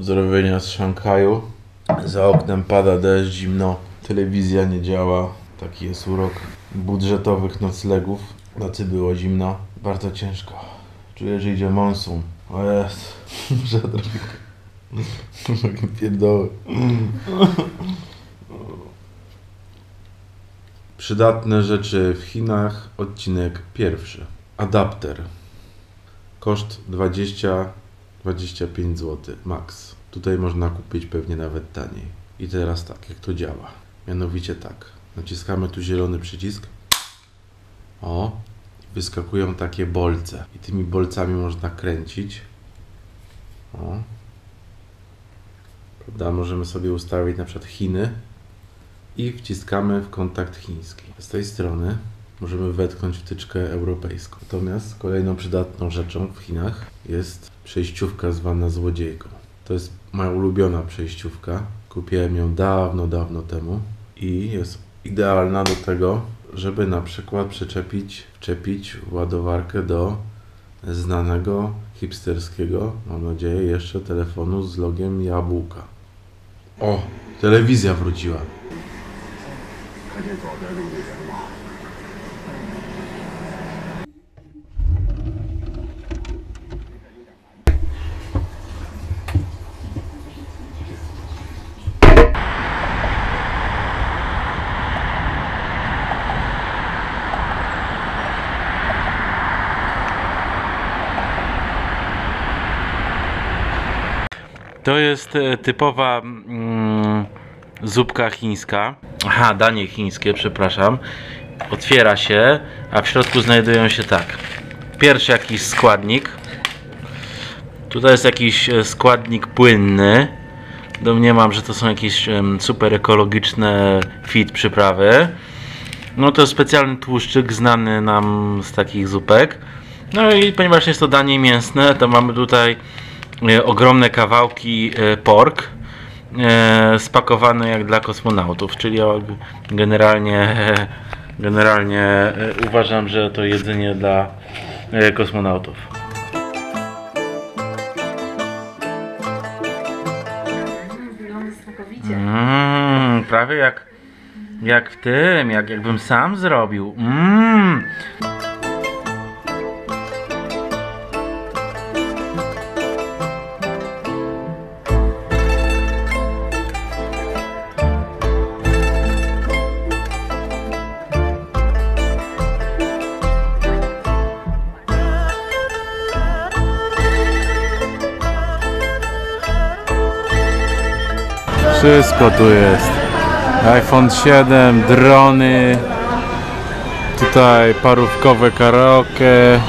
Pozdrowienia z Szanghaju. Za oknem pada deszcz, zimno. Telewizja nie działa. Taki jest urok budżetowych noclegów. Nocy było zimno. Bardzo ciężko. Czuję, że idzie monsun. O jest. Muszę trochę pierdoły. Przydatne rzeczy w Chinach. Odcinek pierwszy. Adapter. Koszt 20-25 zł max. Tutaj można kupić pewnie nawet taniej. I teraz tak, jak to działa. Mianowicie tak. Naciskamy tu zielony przycisk. O. Wyskakują takie bolce. I tymi bolcami można kręcić. O. Prawda? Możemy sobie ustawić na przykład Chiny. I wciskamy w kontakt chiński. Z tej strony możemy wetknąć wtyczkę europejską. Natomiast kolejną przydatną rzeczą w Chinach jest przejściówka zwana złodziejką. To jest moja ulubiona przejściówka. Kupiłem ją dawno temu i jest idealna do tego, żeby na przykład wczepić ładowarkę do znanego hipsterskiego, mam nadzieję, jeszcze telefonu z logiem jabłka. O, telewizja wróciła. To jest typowa zupka chińska. Aha, danie chińskie, przepraszam. Otwiera się, a w środku znajdują się tak. Pierwszy jakiś składnik. Tutaj jest jakiś składnik płynny. Domniemam, że to są jakieś super ekologiczne fit przyprawy. No to jest specjalny tłuszczyk znany nam z takich zupek. No i ponieważ jest to danie mięsne, to mamy tutaj ogromne kawałki pork spakowane jak dla kosmonautów, czyli generalnie uważam, że to jedzenie dla kosmonautów. Prawie jak w tym, jakbym sam zrobił. Wszystko tu jest. iPhone 7, drony. Tutaj parówkowe karaoke.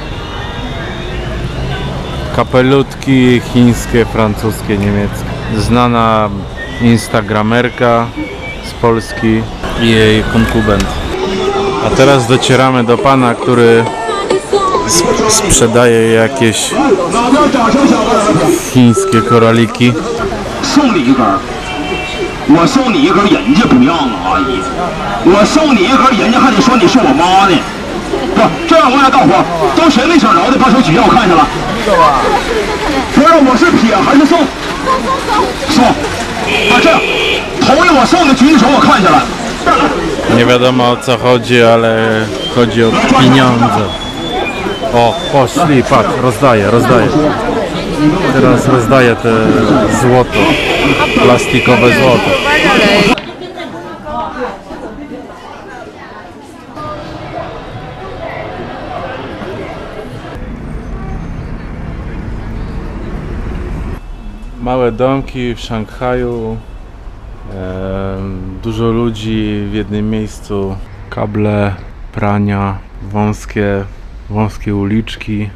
Kapelutki chińskie, francuskie, niemieckie. Znana instagramerka z Polski i jej konkubent. A teraz docieramy do pana, który sprzedaje jakieś chińskie koraliki. 送你一根，我送你一根，人家不让啊，阿姨。我送你一根，人家还得说你是我妈呢。不，这样我俩干活，都谁没想着的，把手举让我看去了。不是，我是撇还是送？送。啊，这样，头一我送的举起手我看去了。 Nie wiadomo o co chodzi, ale chodzi o pieniądze. O, poszli, patrz, rozdaję. Teraz rozdaję te złoto, plastikowe złoto. Małe domki w Szanghaju, dużo ludzi w jednym miejscu, kable prania, wąskie uliczki.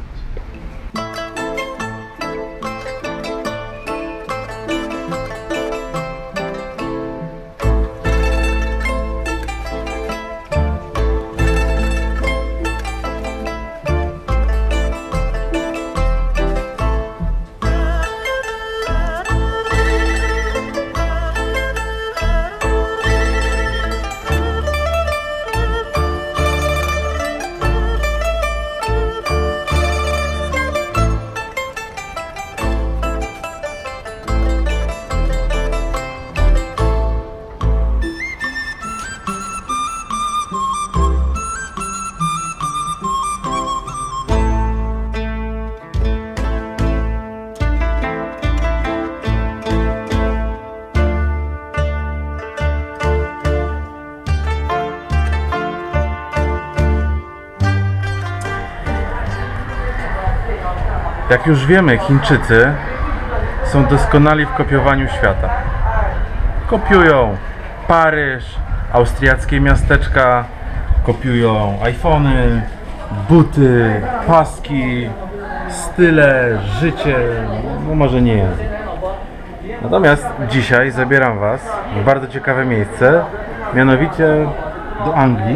Jak już wiemy, Chińczycy są doskonali w kopiowaniu świata. Kopiują Paryż, austriackie miasteczka, kopiują iPhony, buty, paski, style, życie, no może nie język. Natomiast dzisiaj zabieram Was w bardzo ciekawe miejsce, mianowicie do Anglii,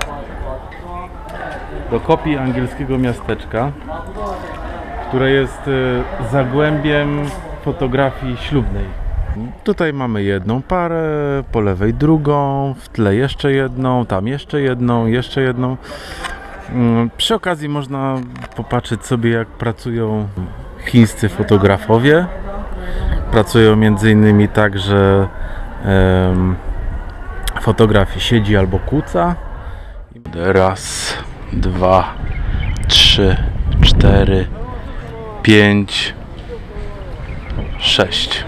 do kopii angielskiego miasteczka, które jest zagłębiem fotografii ślubnej. Tutaj mamy jedną parę, po lewej drugą, w tle jeszcze jedną, tam jeszcze jedną, jeszcze jedną. Przy okazji można popatrzeć sobie, jak pracują chińscy fotografowie. Pracują m.in. tak, że fotograf siedzi albo kuca. Raz, 2, 3, 4, 5, 6.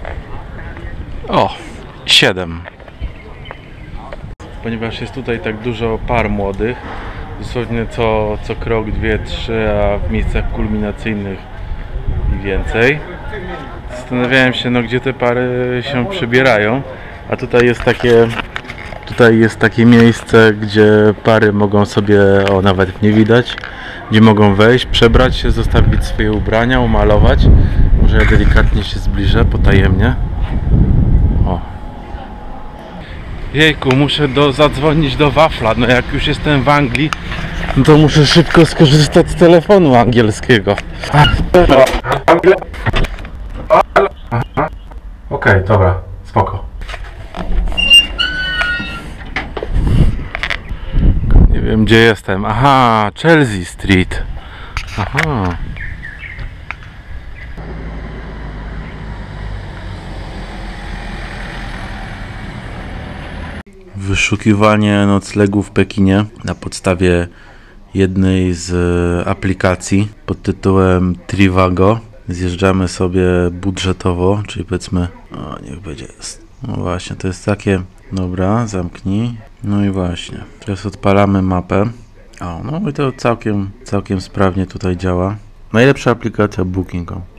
O, 7. Ponieważ jest tutaj tak dużo par młodych, dosłownie co krok 2-3, a w miejscach kulminacyjnych i więcej. Zastanawiałem się, no gdzie te pary się przebierają, a tutaj jest takie miejsce, gdzie pary mogą sobie, o nawet nie widać, gdzie mogą wejść, przebrać się, zostawić swoje ubrania, umalować. Może ja delikatnie się zbliżę, potajemnie. O. Jejku, muszę zadzwonić do wafla, no jak już jestem w Anglii, no to muszę szybko skorzystać z telefonu angielskiego. Okej, dobra, spoko. Nie wiem, gdzie jestem. Aha, Chelsea Street. Aha. Wyszukiwanie noclegu w Pekinie na podstawie jednej z aplikacji pod tytułem Trivago. Zjeżdżamy sobie budżetowo, czyli powiedzmy, o niech będzie, no właśnie, to jest takie, dobra, zamknij, no i właśnie, teraz odpalamy mapę, o, no i to całkiem sprawnie tutaj działa, najlepsza aplikacja Booking.com.